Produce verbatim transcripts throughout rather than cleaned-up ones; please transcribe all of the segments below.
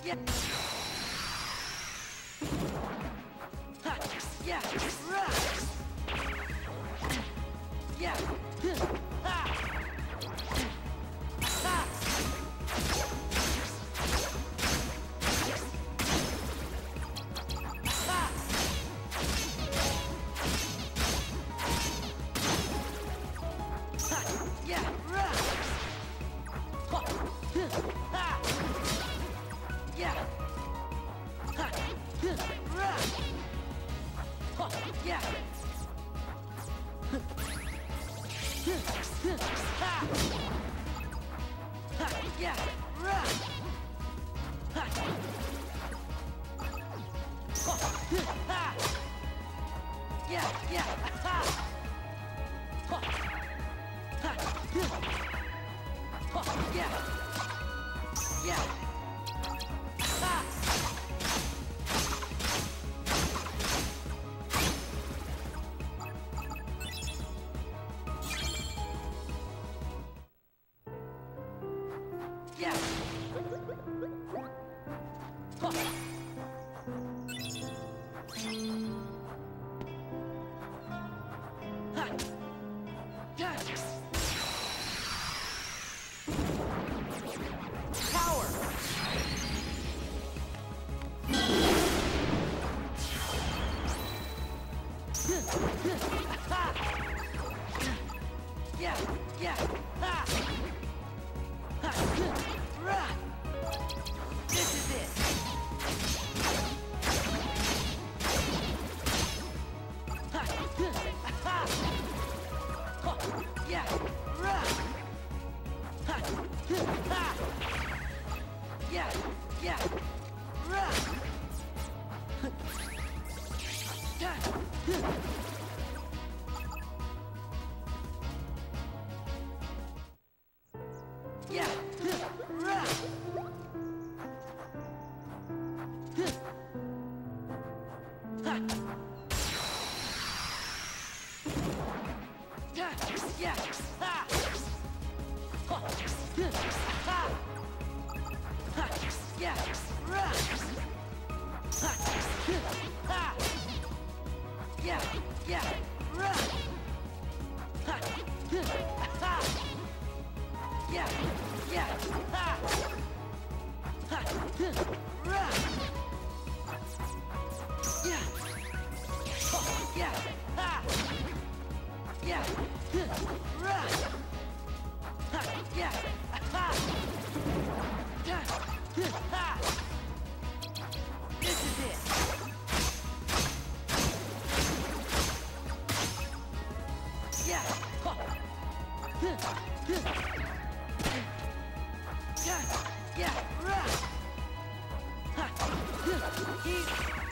Yeah. Ha. Yeah. Right. Yeah. Ha. Ha. Ha. Ha. Yeah. Right. Ha. Ha. Yeah. Ha. Right. Ha. Yeah. Ha. Ha. Yeah. Right. Ha. Ha. Ha. Yeah. Yeah. Ha. Ha. Ha. Ha. Yeah. Yeah. Ha. Yeah. Ha. Ha. Yeah. Power. Ha. Yeah. Yeah. Ha. Ha. Right. This is it. Ha. Ha. Ha. Yeah. Right. Ha. Ha. Yeah. Yeah. Right. Yeah. Yeah. Right. Ha. Yeah. Yeah. Ha. Ha. Ha. Ha. Yeah. Right. Ha. Ha. Yeah. Yeah. Right. Ha. Ha. Yeah. Yeah. Ha. Ha. Right. Yeah. Ha. Yeah. Ha. Yeah. Right. Ha. Yeah. Ha. Yeah. Ha. This is it. Yeah. Ha. Yeah. Yeah. Right. Ha. He-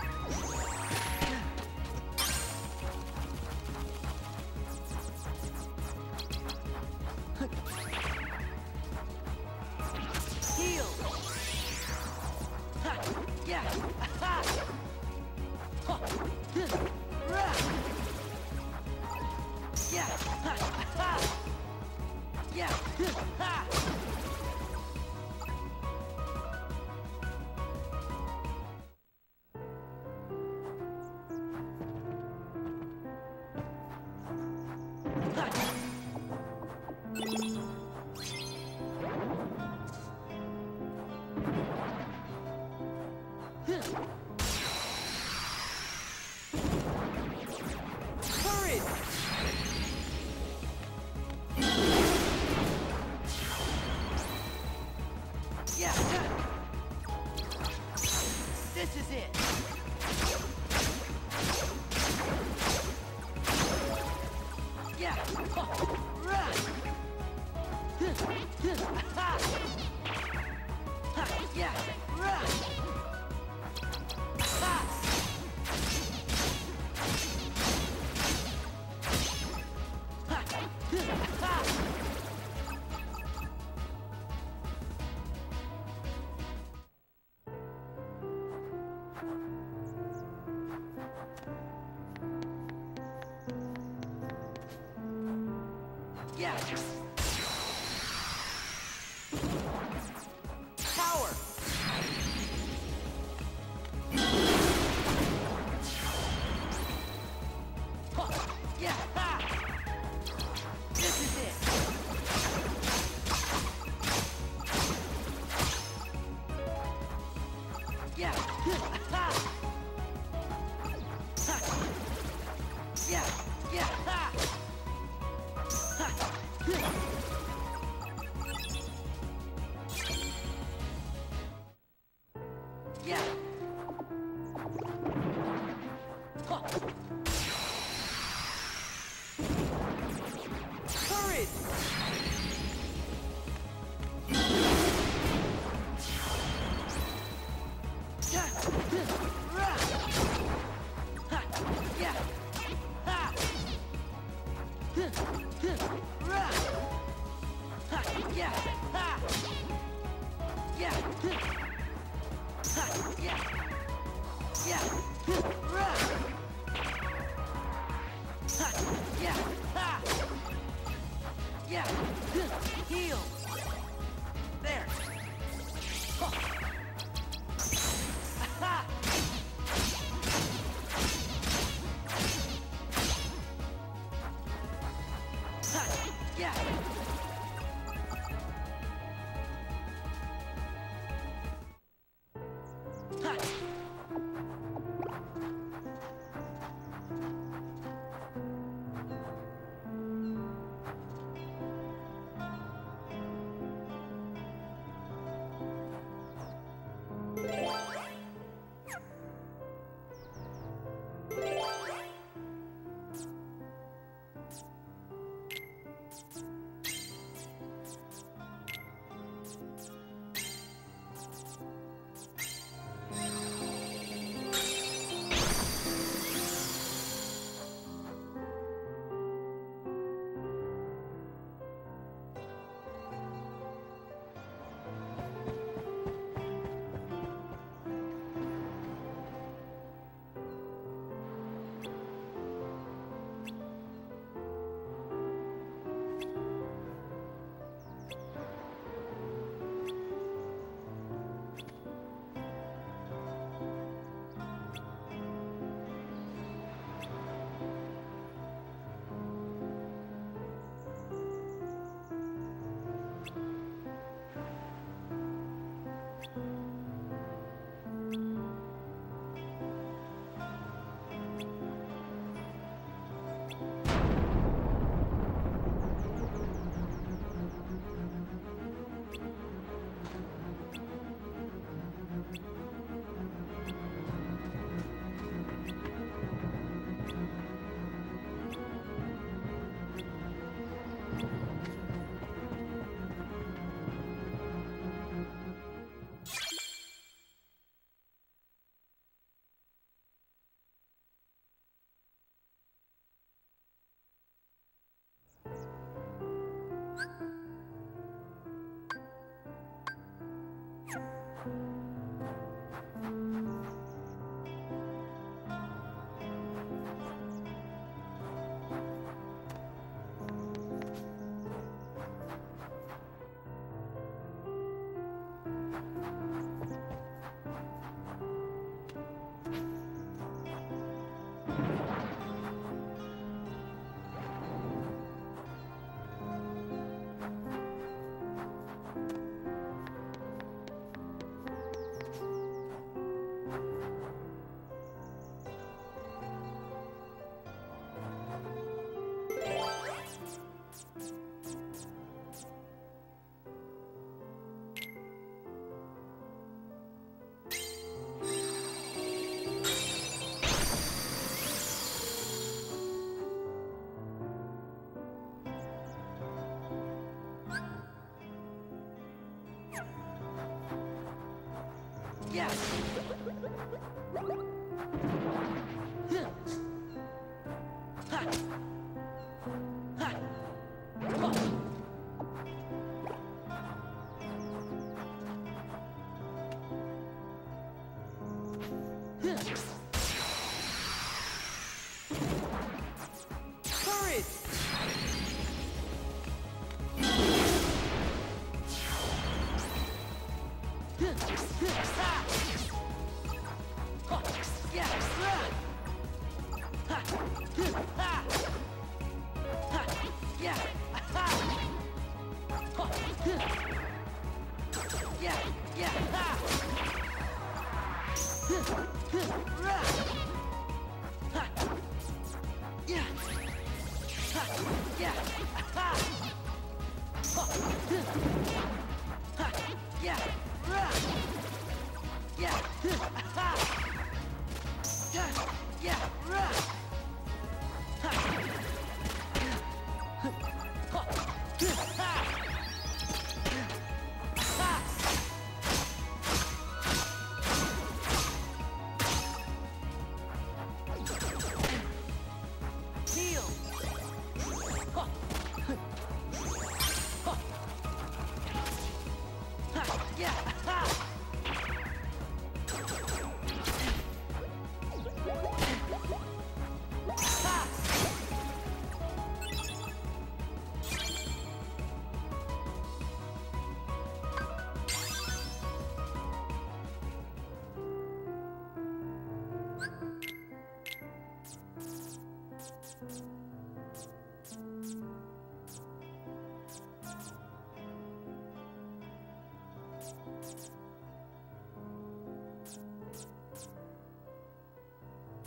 Heal. Ha. Yeah. Ha. Ha. Right. Yeah. Ha. Ha. Yeah. Ha. Ha. Courage! Yeah. This is it. Yeah. Right. Ha. Ha. Yeah. Right. Ha. Ha. Ha. Yeah. Power. Yeah. Rah. Ha. Yeah. Ha. Yeah. Heal. There. Huh. Aha. Ha. Yeah. Ha. Yeah. Ha. Ha. Huh. Courage.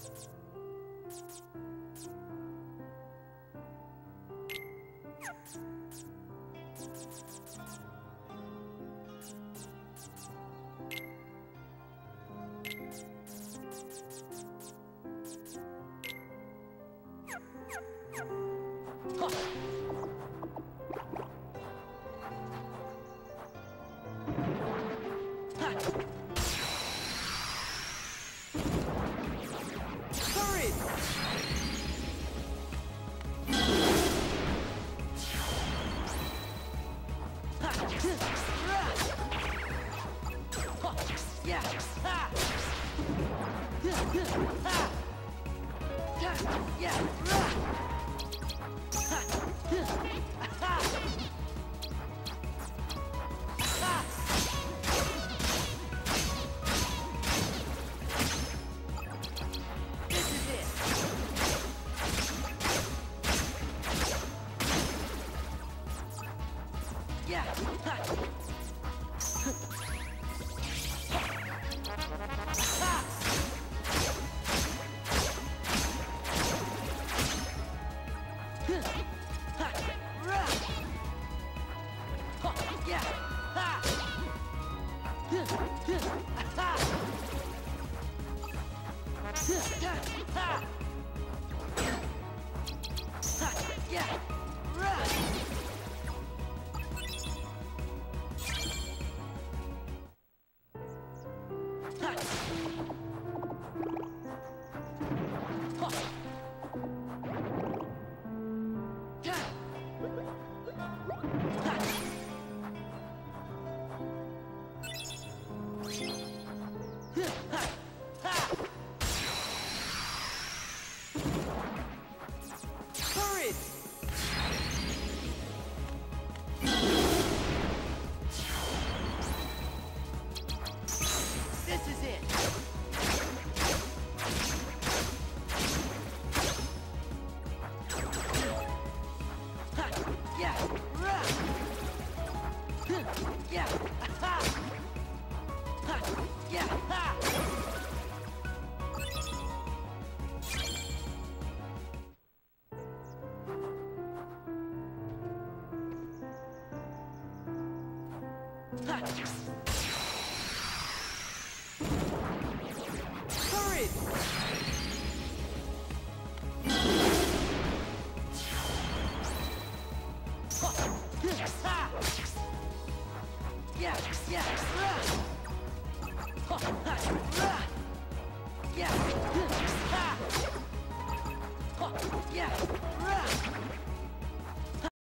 Yeah.